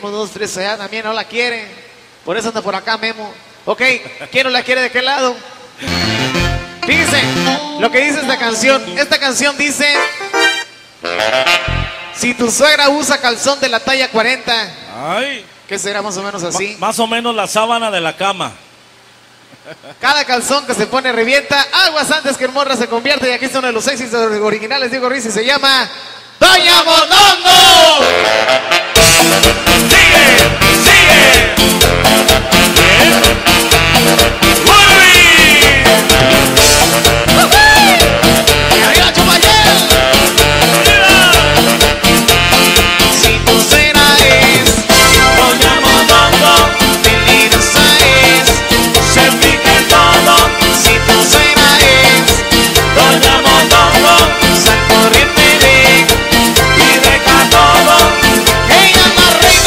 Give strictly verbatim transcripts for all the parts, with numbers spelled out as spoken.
uno, dos, tres, allá también no la quiere. Por eso anda por acá Memo. Ok, ¿quién no la quiere de qué lado? Fíjense lo que dice esta canción. Esta canción dice: si tu suegra usa calzón de la talla cuarenta, ay, ¿qué será más o menos así? más o menos la sábana de la cama. Cada calzón que se pone revienta. Aguas antes que el morra se convierte. Y aquí está uno de los éxitos originales de Diego Ruiz y se llama Doña Mondongo. Sigue, sigue. Y arriba Chumayel. Si tu cena es Doña Mondongo, peligrosa es, se pica el todo. si tu cena es Doña Mondongo, sal corriente ve y deja todo. ella más rica.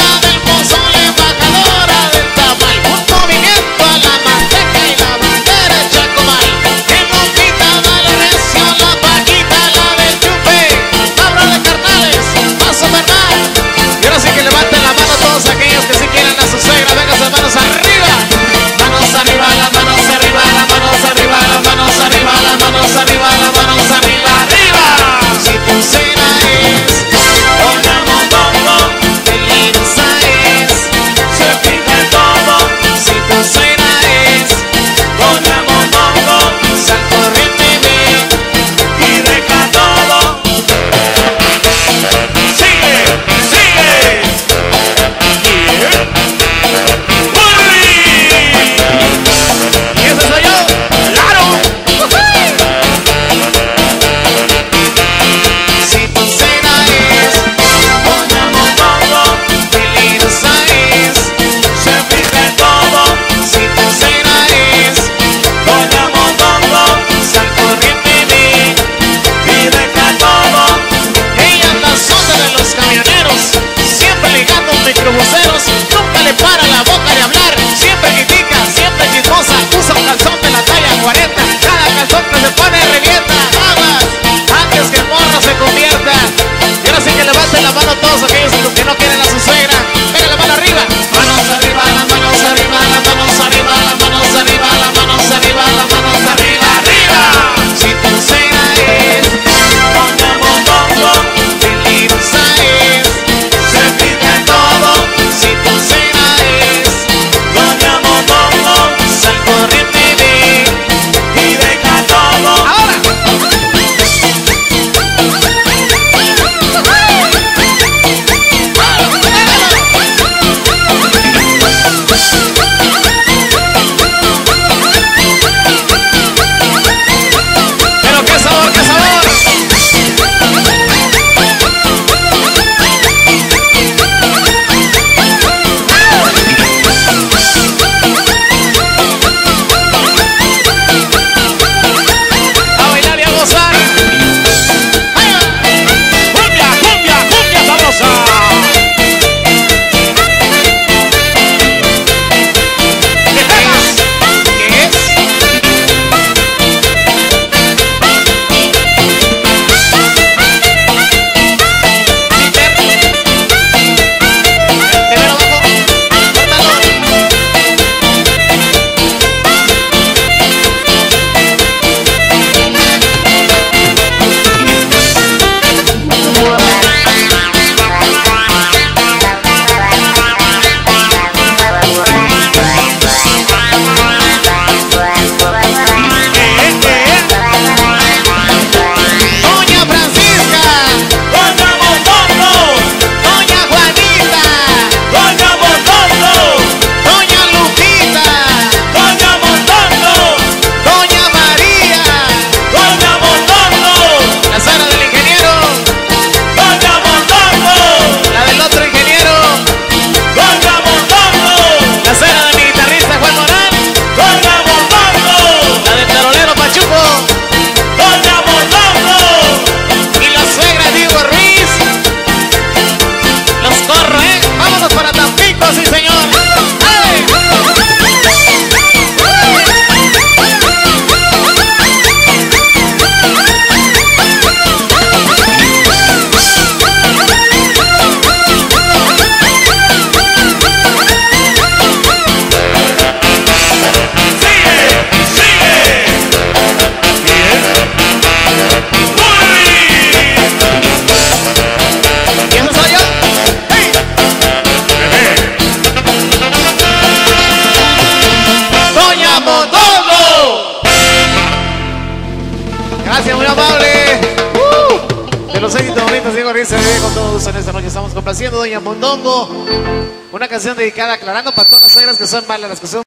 se bebe con todo gusto en esta noche. Estamos complaciendo a Doña Mondongo. Una canción dedicada, aclarando para todas las suegras que son malas, las que son